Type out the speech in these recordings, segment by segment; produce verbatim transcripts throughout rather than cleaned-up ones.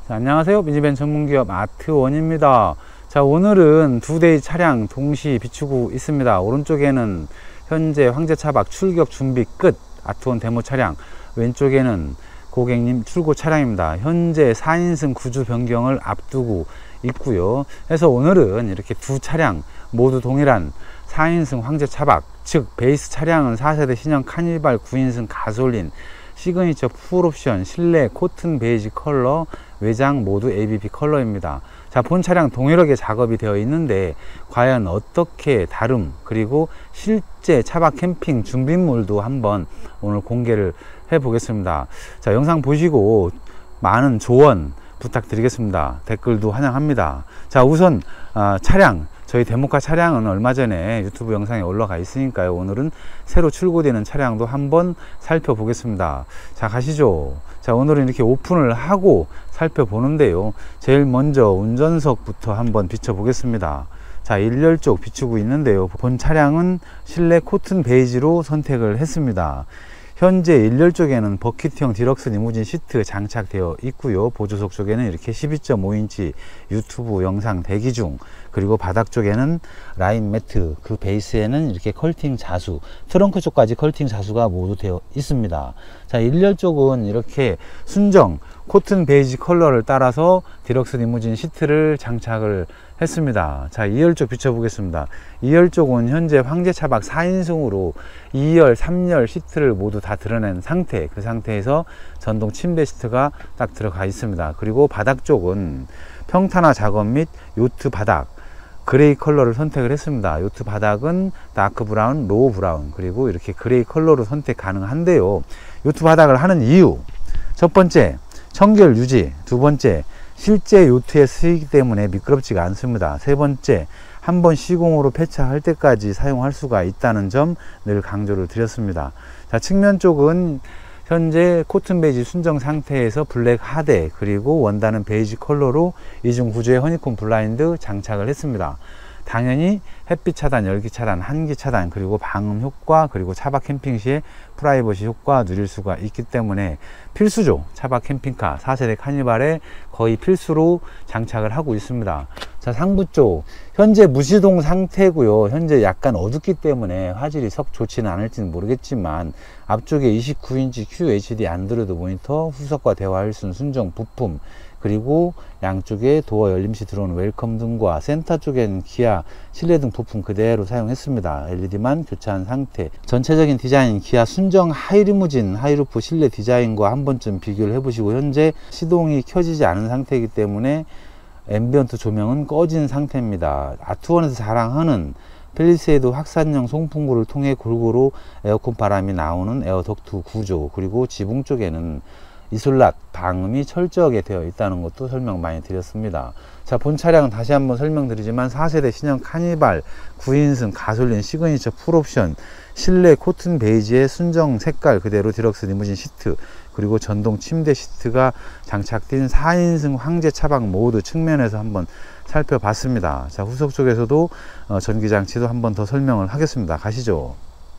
자, 안녕하세요. 미니밴 전문기업 아트원입니다. 자, 오늘은 두 대의 차량 동시 비추고 있습니다. 오른쪽에는 현재 황제차박 출격 준비 끝 아트원 데모 차량, 왼쪽에는 고객님 출고 차량입니다. 현재 사 인승 구주 변경을 앞두고 있고요. 그래서 오늘은 이렇게 두 차량 모두 동일한 사 인승 황제차박, 즉 베이스 차량은 사 세대 신형 카니발 구 인승 가솔린 시그니처 풀옵션 실내 코튼 베이지 컬러, 외장 모두 에이비피 컬러입니다. 자, 본 차량 동일하게 작업이 되어 있는데 과연 어떻게 다름, 그리고 실제 차박 캠핑 준비물도 한번 오늘 공개를 해 보겠습니다. 자, 영상 보시고 많은 조언 부탁드리겠습니다. 댓글도 환영합니다. 자, 우선 어, 차량, 저희 데모카 차량은 얼마 전에 유튜브 영상에 올라가 있으니까요. 오늘은 새로 출고되는 차량도 한번 살펴보겠습니다. 자, 가시죠. 자, 오늘은 이렇게 오픈을 하고 살펴보는데요. 제일 먼저 운전석부터 한번 비춰보겠습니다. 자, 일렬 쪽 비추고 있는데요. 본 차량은 실내 코튼 베이지로 선택을 했습니다. 현재 일렬 쪽에는 버킷형 디럭스 리무진 시트 장착되어 있고요. 보조석 쪽에는 이렇게 십이 점 오 인치 유튜브 영상 대기 중, 그리고 바닥 쪽에는 라인 매트, 그 베이스에는 이렇게 컬팅 자수, 트렁크 쪽까지 컬팅 자수가 모두 되어 있습니다. 자, 일렬 쪽은 이렇게 순정 코튼 베이지 컬러를 따라서 디럭스 리무진 시트를 장착을 했습니다. 자, 이열 쪽 비춰보겠습니다. 이열 쪽은 현재 황제차박 사 인승으로 이열, 삼열 시트를 모두 다 드러낸 상태, 그 상태에서 전동 침대 시트가 딱 들어가 있습니다. 그리고 바닥 쪽은 평탄화 작업 및 요트 바닥 그레이 컬러를 선택을 했습니다. 요트 바닥은 다크 브라운, 로우 브라운, 그리고 이렇게 그레이 컬러로 선택 가능한데요. 요트 바닥을 하는 이유, 첫 번째 청결 유지, 두 번째 실제 요트에 쓰이기 때문에 미끄럽지가 않습니다. 세 번째, 한번 시공으로 폐차할 때까지 사용할 수가 있다는 점 늘 강조를 드렸습니다. 자, 측면 쪽은 현재 코튼 베이지 순정 상태에서 블랙 하대, 그리고 원단은 베이지 컬러로 이중 구조의 허니콤 블라인드 장착을 했습니다. 당연히 햇빛 차단, 열기 차단, 한기 차단, 그리고 방음 효과, 그리고 차박 캠핑 시에 프라이버시 효과 누릴 수가 있기 때문에 필수죠. 차박 캠핑카 사 세대 카니발에 거의 필수로 장착을 하고 있습니다. 자, 상부 쪽 현재 무시동 상태고요. 현재 약간 어둡기 때문에 화질이 썩 좋지는 않을지는 모르겠지만 앞쪽에 이십구 인치 큐에이치디 안드로이드 모니터, 후석과 대화할 수 있는 순정 부품, 그리고 양쪽에 도어 열림시 들어오는 웰컴 등과 센터 쪽에는 기아 실내등 부품 그대로 사용했습니다. 엘이디만 교체한 상태. 전체적인 디자인 기아 순정 하이리무진 하이루프 실내 디자인과 한 번쯤 비교를 해보시고, 현재 시동이 켜지지 않은 상태이기 때문에 앰비언트 조명은 꺼진 상태입니다. 아트원에서 자랑하는 펠리세이드 확산형 송풍구를 통해 골고루 에어컨 바람이 나오는 에어덕트 구조, 그리고 지붕 쪽에는 이솔랏 방음이 철저하게 되어 있다는 것도 설명 많이 드렸습니다. 자, 본 차량은 다시 한번 설명드리지만 사 세대 신형 카니발 구 인승 가솔린 시그니처 풀옵션 실내 코튼 베이지의 순정 색깔 그대로 디럭스 리무진 시트, 그리고 전동 침대 시트가 장착된 사 인승 황제 차박 모드 측면에서 한번 살펴봤습니다. 자, 후석 쪽에서도 어, 전기장치도 한번 더 설명을 하겠습니다. 가시죠.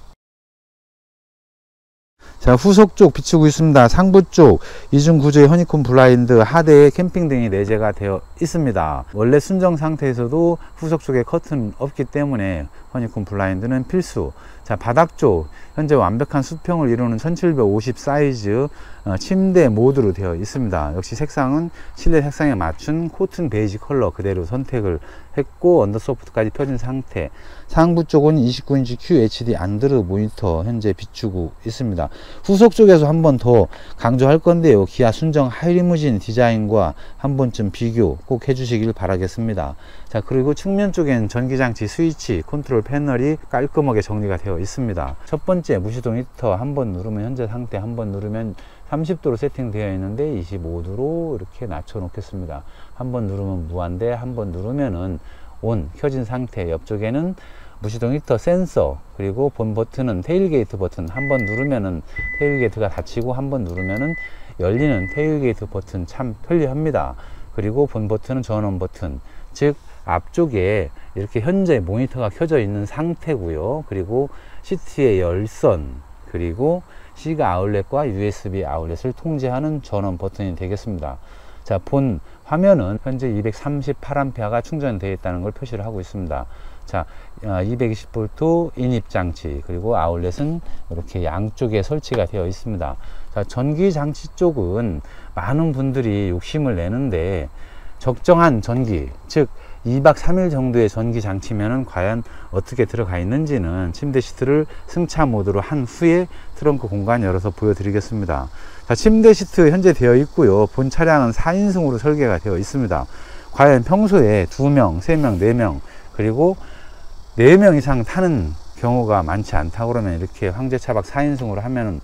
자, 후속 쪽 비추고 있습니다. 상부 쪽 이중 구조의 허니콤 블라인드 하대에 캠핑등이 내재가 되어 있습니다. 원래 순정 상태에서도 후속 쪽에 커튼 없기 때문에 허니콤 블라인드는 필수. 자, 바닥 쪽 현재 완벽한 수평을 이루는 천칠백오십 사이즈 어, 침대 모드로 되어 있습니다. 역시 색상은 실내 색상에 맞춘 코튼 베이지 컬러 그대로 선택을 했고, 언더소프트까지 펴진 상태. 상부 쪽은 이십구 인치 큐에이치디 안드로이드 모니터 현재 비추고 있습니다. 후속 쪽에서 한 번 더 강조할 건데요. 기아 순정 하이리무진 디자인과 한 번쯤 비교 꼭 해주시길 바라겠습니다. 자, 그리고 측면 쪽엔 전기장치 스위치, 컨트롤 패널이 깔끔하게 정리가 되어 있습니다. 첫 번째 무시동 히터 한 번 누르면 현재 상태, 한 번 누르면 삼십 도로 세팅되어 있는데 이십오 도로 이렇게 낮춰 놓겠습니다. 한 번 누르면 무한대, 한 번 누르면은 온 켜진 상태. 옆쪽에는 무시동 히터 센서, 그리고 본 버튼은 테일게이트 버튼, 한 번 누르면은 테일게이트가 닫히고 한 번 누르면은 열리는 테일게이트 버튼 참 편리합니다. 그리고 본 버튼은 전원 버튼, 즉 앞쪽에 이렇게 현재 모니터가 켜져 있는 상태고요. 그리고 시트의 열선, 그리고 C가 아울렛과 유에스비 아울렛을 통제하는 전원 버튼이 되겠습니다. 자, 본 화면은 현재 이백삼십팔 암페어가 충전되어 있다는 걸 표시를 하고 있습니다. 자, 이백이십 볼트 인입 장치, 그리고 아울렛은 이렇게 양쪽에 설치가 되어 있습니다. 자, 전기 장치 쪽은 많은 분들이 욕심을 내는데 적정한 전기, 즉 이 박 삼 일 정도의 전기 장치면은 과연 어떻게 들어가 있는지는 침대 시트를 승차 모드로 한 후에 트렁크 공간 열어서 보여드리겠습니다. 자, 침대 시트 현재 되어 있고요. 본 차량은 사 인승으로 설계가 되어 있습니다. 과연 평소에 두 명, 세 명, 네 명, 그리고 네 명 이상 타는 경우가 많지 않다 그러면 이렇게 황제차박 사 인승으로 하면은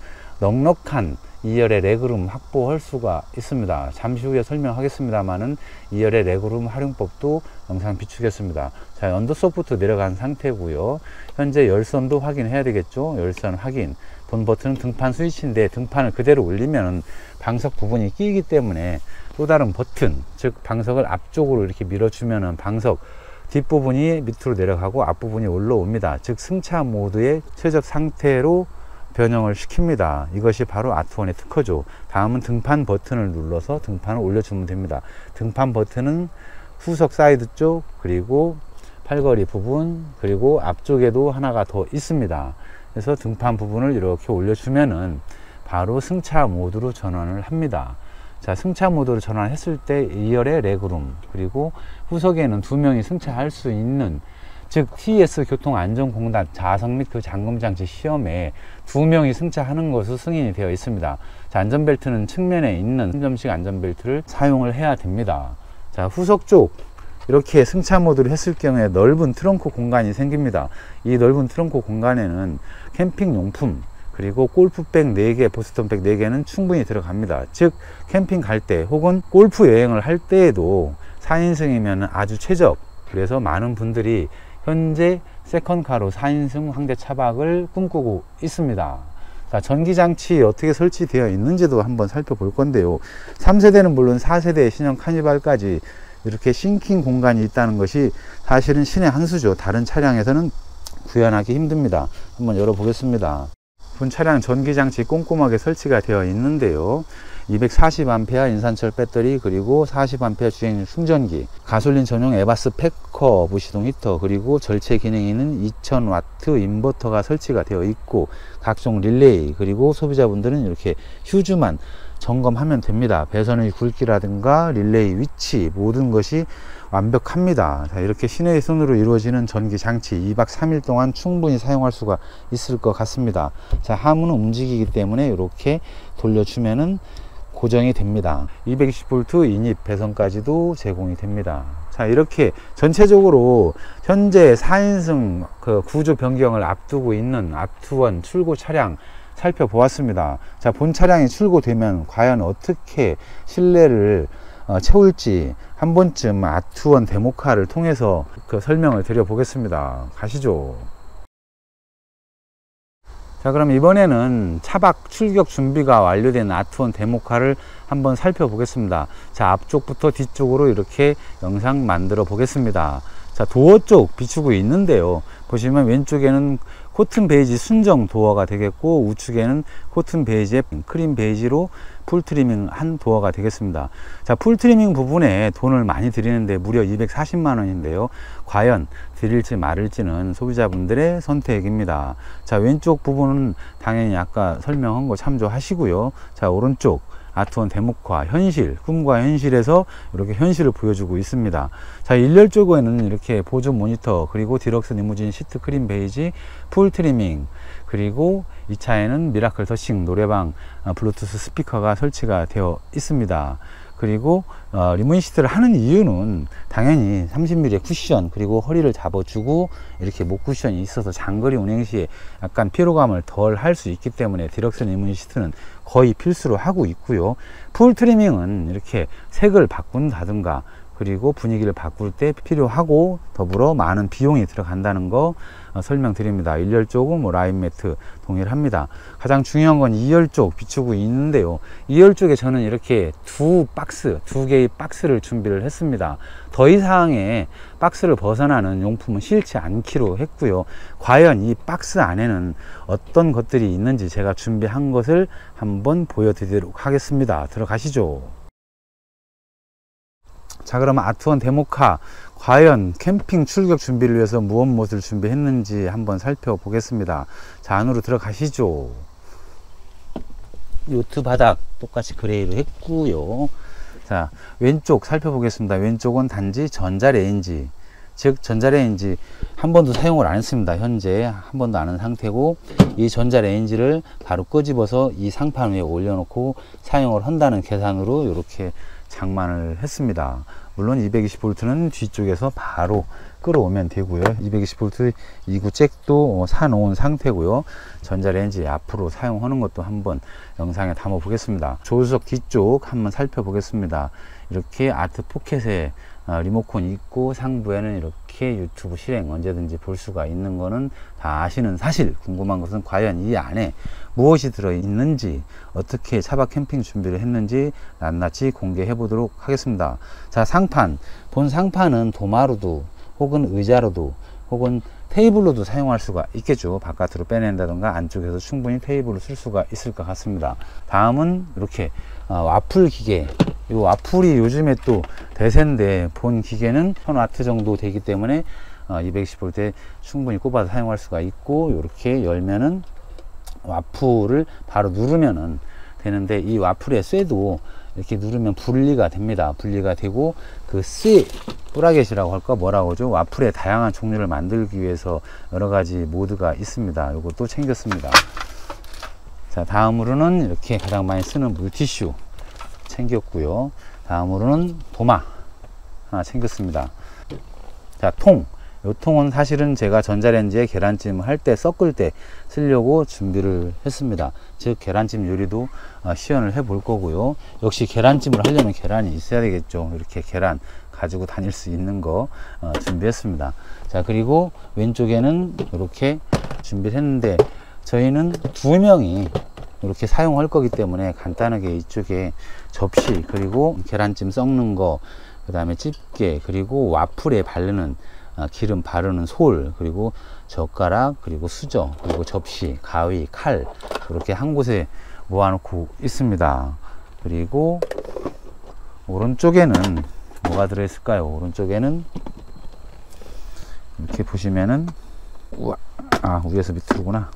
넉넉한 이 열의 레그룸 확보할 수가 있습니다. 잠시 후에 설명하겠습니다만은 이 열의 레그룸 활용법도 영상 비추겠습니다. 자, 언더소프트 내려간 상태고요. 현재 열선도 확인해야 되겠죠. 열선 확인. 본 버튼은 등판 스위치인데 등판을 그대로 올리면 방석 부분이 끼기 때문에 또 다른 버튼, 즉 방석을 앞쪽으로 이렇게 밀어주면은 방석 뒷부분이 밑으로 내려가고 앞부분이 올라옵니다. 즉 승차 모드의 최적 상태로 변형을 시킵니다. 이것이 바로 아트원의 특허죠. 다음은 등판 버튼을 눌러서 등판을 올려주면 됩니다. 등판 버튼은 후석 사이드 쪽, 그리고 팔걸이 부분, 그리고 앞쪽에도 하나가 더 있습니다. 그래서 등판 부분을 이렇게 올려주면은 바로 승차 모드로 전환을 합니다. 자, 승차 모드로 전환했을 때 이 열의 레그룸, 그리고 후석에는 두 명이 승차할 수 있는, 즉 티에스 교통안전공단 자석 및 그 잠금장치 시험에 두 명이 승차하는 것으로 승인이 되어 있습니다. 자, 안전벨트는 측면에 있는 삼 점식 안전벨트를 사용을 해야 됩니다. 자, 후석 쪽 이렇게 승차 모드를 했을 경우에 넓은 트렁크 공간이 생깁니다. 이 넓은 트렁크 공간에는 캠핑 용품, 그리고 골프백 네 개, 보스턴백 네 개는 충분히 들어갑니다. 즉 캠핑 갈 때 혹은 골프 여행을 할 때에도 사 인승이면 아주 최적. 그래서 많은 분들이 현재 세컨카로 사 인승 황제차박을 꿈꾸고 있습니다. 자, 전기장치 어떻게 설치되어 있는지도 한번 살펴볼 건데요. 삼 세대는 물론 사 세대 신형 카니발까지 이렇게 싱킹 공간이 있다는 것이 사실은 신의 한 수죠. 다른 차량에서는 구현하기 힘듭니다. 한번 열어보겠습니다. 본 차량 전기장치 꼼꼼하게 설치가 되어 있는데요. 이백사십 암페어 인산철 배터리, 그리고 사십 암페어 주행 충전기, 가솔린 전용 에바스 패커 무시동 히터, 그리고 절체 기능이 있는 이천 와트 인버터가 설치가 되어 있고 각종 릴레이, 그리고 소비자분들은 이렇게 휴즈만 점검하면 됩니다. 배선의 굵기라든가 릴레이 위치 모든 것이 완벽합니다. 자, 이렇게 신의 손으로 이루어지는 전기 장치 이 박 삼 일 동안 충분히 사용할 수가 있을 것 같습니다. 자, 하문은 움직이기 때문에 이렇게 돌려주면은 고정이 됩니다. 이백이십 볼트 인입 배선까지도 제공이 됩니다. 자, 이렇게 전체적으로 현재 사 인승 그 구조 변경을 앞두고 있는 아트원 출고 차량 살펴보았습니다. 자, 본 차량이 출고되면 과연 어떻게 실내를 어, 채울지 한 번쯤 아트원 데모카를 통해서 그 설명을 드려 보겠습니다. 가시죠. 자, 그럼 이번에는 차박 출격 준비가 완료된 아트원 데모카를 한번 살펴보겠습니다. 자, 앞쪽부터 뒤쪽으로 이렇게 영상 만들어 보겠습니다. 자, 도어 쪽 비추고 있는데요. 보시면 왼쪽에는 코튼 베이지 순정 도어가 되겠고 우측에는 코튼 베이지에 크림 베이지로 풀 트리밍 한 도어가 되겠습니다. 자, 풀 트리밍 부분에 돈을 많이 드리는데 무려 이백사십만 원인데요. 과연 드릴지 말을지는 소비자분들의 선택입니다. 자, 왼쪽 부분은 당연히 아까 설명한 거 참조하시고요. 자, 오른쪽 아트원 데모카 현실, 꿈과 현실에서 이렇게 현실을 보여주고 있습니다. 자, 일열 쪽에는 이렇게 보조 모니터, 그리고 디럭스 리무진 시트 크림 베이지, 풀 트리밍, 그리고 이 차에는 미라클 더싱 노래방 블루투스 스피커가 설치가 되어 있습니다. 그리고 어, 리무진 시트를 하는 이유는 당연히 삼십 밀리미터의 쿠션, 그리고 허리를 잡아주고 이렇게 목 쿠션이 있어서 장거리 운행 시에 약간 피로감을 덜 할 수 있기 때문에 디럭스 리무진 시트는 거의 필수로 하고 있고요. 풀 트리밍은 이렇게 색을 바꾼다든가 그리고 분위기를 바꿀 때 필요하고 더불어 많은 비용이 들어간다는 거 어, 설명드립니다. 일열 쪽은 뭐 라인 매트 동일합니다. 가장 중요한 건 이열 쪽 비추고 있는데요. 이열 쪽에 저는 이렇게 두 박스, 두 개의 박스를 준비를 했습니다. 더 이상의 박스를 벗어나는 용품은 싫지 않기로 했고요. 과연 이 박스 안에는 어떤 것들이 있는지 제가 준비한 것을 한번 보여드리도록 하겠습니다. 들어가시죠. 자, 그러면 아트원 데모카 과연 캠핑 출격 준비를 위해서 무엇 무엇을 준비했는지 한번 살펴보겠습니다. 자, 안으로 들어가시죠. 요트 바닥 똑같이 그레이로 했고요. 자, 왼쪽 살펴보겠습니다. 왼쪽은 단지 전자레인지, 즉 전자레인지 한 번도 사용을 안 했습니다. 현재 한 번도 안 한 상태고, 이 전자레인지를 바로 끄집어서 이 상판 위에 올려놓고 사용을 한다는 계산으로 이렇게 장만을 했습니다. 물론 이백이십 볼트는 뒤쪽에서 바로 끌어오면 되고요. 이백이십 볼트 이 구 잭도 사놓은 상태고요. 전자레인지 앞으로 사용하는 것도 한번 영상에 담아 보겠습니다. 조수석 뒤쪽 한번 살펴보겠습니다. 이렇게 아트 포켓에 리모컨이 있고, 상부에는 이렇게 유튜브 실행 언제든지 볼 수가 있는 거는 다 아시는 사실. 궁금한 것은 과연 이 안에 무엇이 들어 있는지, 어떻게 차박 캠핑 준비를 했는지 낱낱이 공개해 보도록 하겠습니다. 자, 상판. 본 상판은 도마로도 혹은 의자로도 혹은 테이블로도 사용할 수가 있겠죠. 바깥으로 빼낸다던가 안쪽에서 충분히 테이블을 쓸 수가 있을 것 같습니다. 다음은 이렇게 어, 와플 기계. 이 와플이 요즘에 또 대세인데, 본 기계는 천 와트 정도 되기 때문에 어, 이백이십 볼트에 충분히 꼽아서 사용할 수가 있고, 이렇게 열면은 와플을 바로 누르면은 되는데, 이 와플의 쇠도 이렇게 누르면 분리가 됩니다. 분리가 되고, 그 쇠 브라켓이라고 할까 뭐라고 하죠. 와플의 다양한 종류를 만들기 위해서 여러 가지 모드가 있습니다. 이것도 챙겼습니다. 자, 다음으로는 이렇게 가장 많이 쓰는 물티슈 챙겼고요. 다음으로는 도마 하나 챙겼습니다. 자, 통. 이 통은 사실은 제가 전자레인지에 계란찜 할 때, 섞을 때 쓰려고 준비를 했습니다. 즉 계란찜 요리도 시연을 해 볼 거고요. 역시 계란찜을 하려면 계란이 있어야 되겠죠. 이렇게 계란 가지고 다닐 수 있는 거 어, 준비했습니다. 자, 그리고 왼쪽에는 이렇게 준비를 했는데, 저희는 두 명이 이렇게 사용할 거기 때문에 간단하게 이쪽에 접시, 그리고 계란찜 섞는 거, 그 다음에 집게, 그리고 와플에 바르는 어, 기름 바르는 솔, 그리고 젓가락, 그리고 수저, 그리고 접시, 가위, 칼, 이렇게 한 곳에 모아놓고 있습니다. 그리고 오른쪽에는 뭐가 들어있을까요? 오른쪽에는 이렇게 보시면은, 우와, 아, 위에서 밑으로구나.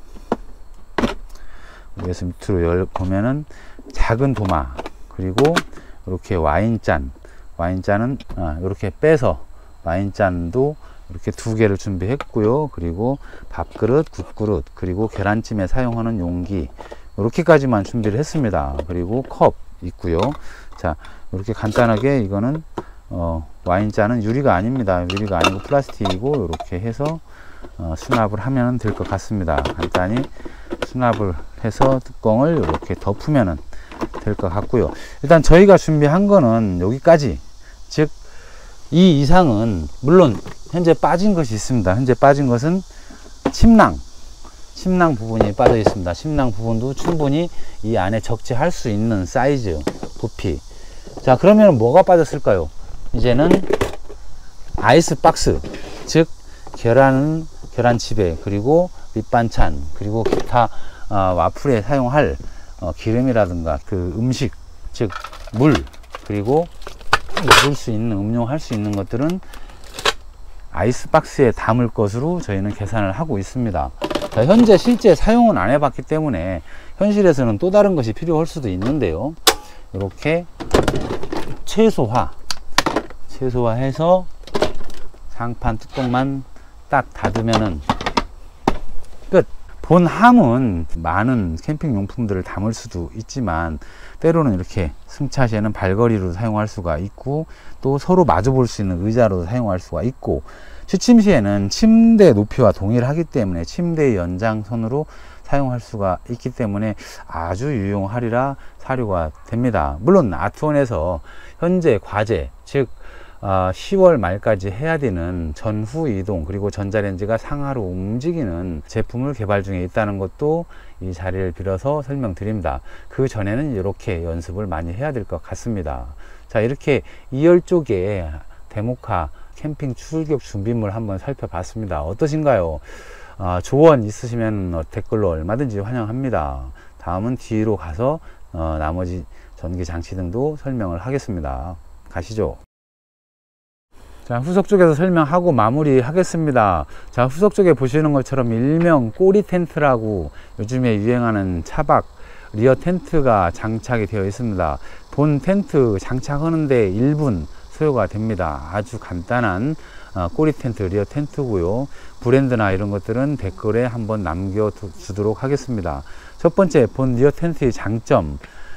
위에서 밑으로 열 보면은 작은 도마, 그리고 이렇게 와인잔, 와인잔은 아, 이렇게 빼서 와인잔도 이렇게 두 개를 준비했고요. 그리고 밥그릇, 국그릇, 그리고 계란찜에 사용하는 용기, 이렇게까지만 준비를 했습니다. 그리고 컵 있고요. 자, 이렇게 간단하게, 이거는 어, 와인잔은 유리가 아닙니다. 유리가 아니고 플라스틱이고, 이렇게 해서 어, 수납을 하면 될 것 같습니다. 간단히 수납을 해서 뚜껑을 이렇게 덮으면 될 것 같고요. 일단 저희가 준비한 거는 여기까지. 즉, 이 이상은, 물론 현재 빠진 것이 있습니다. 현재 빠진 것은 침낭, 침낭 부분이 빠져 있습니다. 침낭 부분도 충분히 이 안에 적재할 수 있는 사이즈, 부피. 자, 그러면 뭐가 빠졌을까요? 이제는 아이스박스, 즉 계란은 계란집에, 그리고 밑반찬, 그리고 기타 어, 와플에 사용할 어, 기름이라든가 그 음식, 즉 물, 그리고 먹을 수 있는, 음용할 수 있는 것들은 아이스박스에 담을 것으로 저희는 계산을 하고 있습니다. 자, 현재 실제 사용은 안 해봤기 때문에 현실에서는 또 다른 것이 필요할 수도 있는데요. 이렇게 최소화, 최소화해서 상판 뚜껑만 딱 닫으면은 끝. 본 함은 많은 캠핑 용품들을 담을 수도 있지만, 때로는 이렇게 승차시에는 발걸이로 사용할 수가 있고, 또 서로 마주 볼 수 있는 의자로 사용할 수가 있고, 취침 시에는 침대 높이와 동일하기 때문에 침대의 연장선으로 사용할 수가 있기 때문에 아주 유용하리라 사료가 됩니다. 물론 아트원에서 현재 과제, 즉 어, 시월 말까지 해야 되는 전후 이동, 그리고 전자레인지가 상하로 움직이는 제품을 개발 중에 있다는 것도 이 자리를 빌어서 설명드립니다. 그 전에는 이렇게 연습을 많이 해야 될 것 같습니다. 자, 이렇게 이열 쪽에 데모카 캠핑 출격 준비물 한번 살펴봤습니다. 어떠신가요? 어, 조언 있으시면 댓글로 얼마든지 환영합니다. 다음은 뒤로 가서 어, 나머지 전기 장치 등도 설명을 하겠습니다. 가시죠. 자, 후속 쪽에서 설명하고 마무리 하겠습니다. 자, 후속 쪽에 보시는 것처럼 일명 꼬리 텐트라고 요즘에 유행하는 차박 리어 텐트가 장착이 되어 있습니다. 본 텐트 장착하는데 일 분 소요가 됩니다. 아주 간단한 어, 꼬리 텐트, 리어 텐트고요. 브랜드나 이런 것들은 댓글에 한번 남겨주도록 하겠습니다. 첫 번째, 본 리어 텐트의 장점,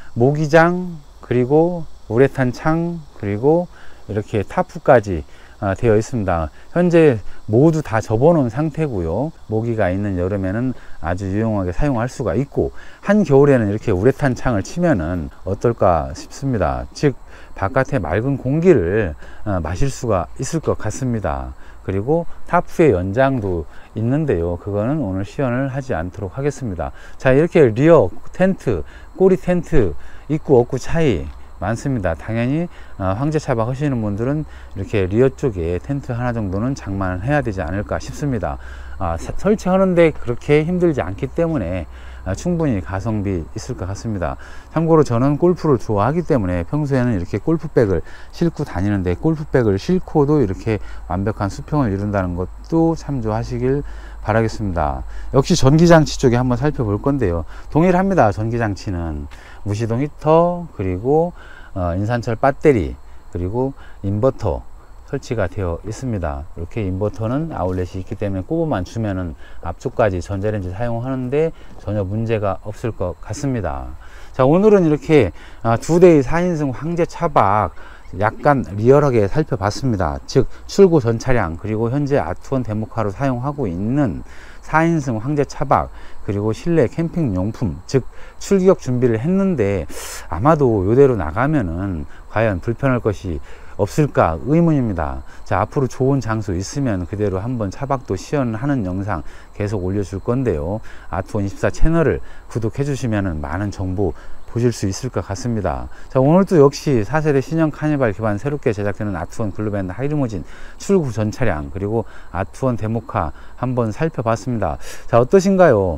모기장, 그리고 우레탄 창, 그리고 이렇게 타프까지 어, 되어 있습니다. 현재 모두 다 접어놓은 상태고요. 모기가 있는 여름에는 아주 유용하게 사용할 수가 있고, 한겨울에는 이렇게 우레탄 창을 치면은 어떨까 싶습니다. 즉 바깥에 맑은 공기를 어, 마실 수가 있을 것 같습니다. 그리고 타프의 연장도 있는데요, 그거는 오늘 시연을 하지 않도록 하겠습니다. 자, 이렇게 리어 텐트, 꼬리 텐트 있고 없고 차이 많습니다. 당연히 어, 황제 차박 하시는 분들은 이렇게 리어 쪽에 텐트 하나 정도는 장만을 해야 되지 않을까 싶습니다. 아, 사, 설치하는데 그렇게 힘들지 않기 때문에 아, 충분히 가성비 있을 것 같습니다. 참고로 저는 골프를 좋아하기 때문에 평소에는 이렇게 골프백을 싣고 다니는데, 골프백을 싣고도 이렇게 완벽한 수평을 이룬다는 것도 참조하시길 바라겠습니다. 역시 전기장치 쪽에 한번 살펴볼 건데요, 동일합니다. 전기장치는 무시동 히터, 그리고 어, 인산철 배터리, 그리고 인버터 설치가 되어 있습니다. 이렇게 인버터는 아울렛이 있기 때문에 꼽아만 주면은 앞쪽까지 전자레인지 사용하는데 전혀 문제가 없을 것 같습니다. 자, 오늘은 이렇게 두 대의 사 인승 황제 차박 약간 리얼하게 살펴봤습니다. 즉 출고 전 차량, 그리고 현재 아트원 데모카로 사용하고 있는 사 인승 황제 차박, 그리고 실내 캠핑 용품, 즉 출격 준비를 했는데 아마도 이대로 나가면은 과연 불편할 것이 없을까 의문입니다. 자, 앞으로 좋은 장소 있으면 그대로 한번 차박도 시연하는 영상 계속 올려줄 건데요, 아트원 이십사 채널을 구독해 주시면 많은 정보 보실 수 있을 것 같습니다. 자, 오늘도 역시 사 세대 신형 카니발 기반 새롭게 제작되는 아트원 글로벤 하이리무진 출구 전 차량, 그리고 아트원 데모카 한번 살펴봤습니다. 자, 어떠신가요?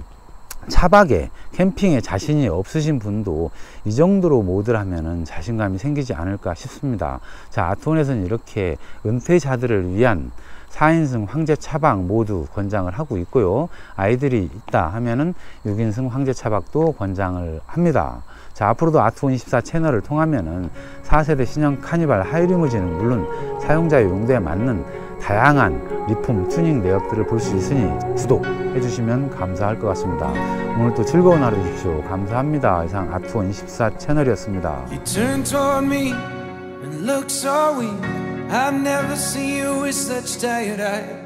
차박에, 캠핑에 자신이 없으신 분도 이 정도로 모드를 하면은 자신감이 생기지 않을까 싶습니다. 자, 아트원에서는 이렇게 은퇴자들을 위한 사 인승 황제 차박 모두 권장을 하고 있고요, 아이들이 있다 하면은 육 인승 황제 차박도 권장을 합니다. 자, 앞으로도 아트원 이십사 채널을 통하면은 사 세대 신형 카니발 하이리무진은 물론 사용자의 용도에 맞는 다양한 리폼 튜닝 내역들을 볼 수 있으니 구독해 주시면 감사할 것 같습니다. 오늘 또 즐거운 하루 되십시오. 감사합니다. 이상 아트원 이십사 채널이었습니다. You turn toward me and look so weak. I've never seen you with such tired eyes.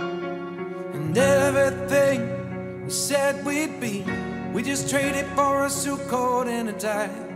And everything we said we'd be, we just traded for a suit coat and a tie.